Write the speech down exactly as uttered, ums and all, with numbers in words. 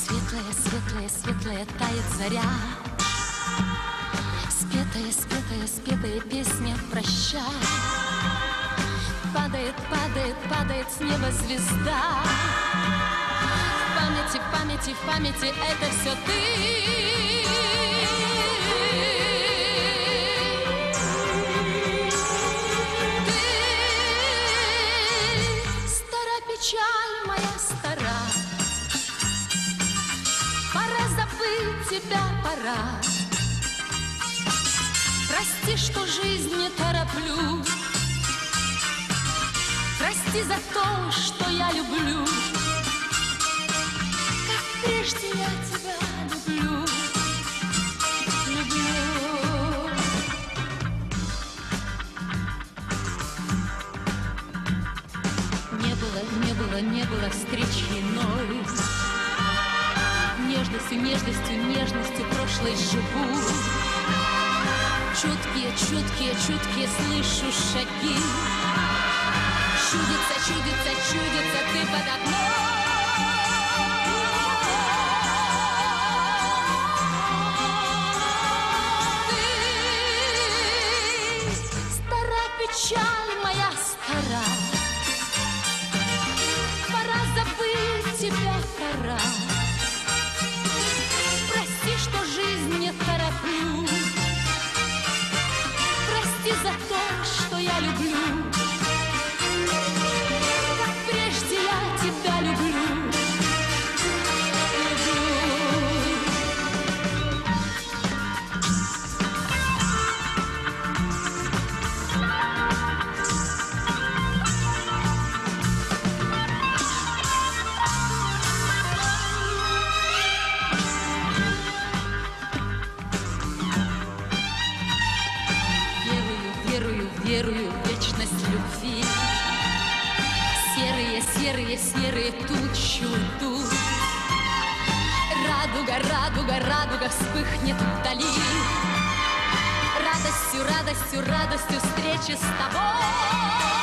Светлая, светлая, светлая тает заря. Спетая, спетая, спетая песня прощай. Падает, падает, падает с неба звезда. В памяти, в памяти, в памяти это все ты. Ты, стара печаль моя стара. Пора забыть тебя, пора. Прости, что жизнь не тороплю. Прости за то, что я люблю. Как прежде я тебя люблю. Люблю. Не было, не было, не было встречи иной. Нежностью, нежностью, нежностью прошлой живу. Чуткие, чуткие, чуткие слышу шаги. Чудится, чудится, чудится ты под окном. Ты, стара печаль моя стара. Пора забыть тебя, пора. Прости, что жизнь не тороплю. Прости за то, что я люблю. Как прежде я тебя люблю. Люблю. Верую в вечность любви. Серые, серые, серые тучи уйдут. Радуга, радуга, радуга вспыхнет вдали. Радостью, радостью, радостью встречи с тобой.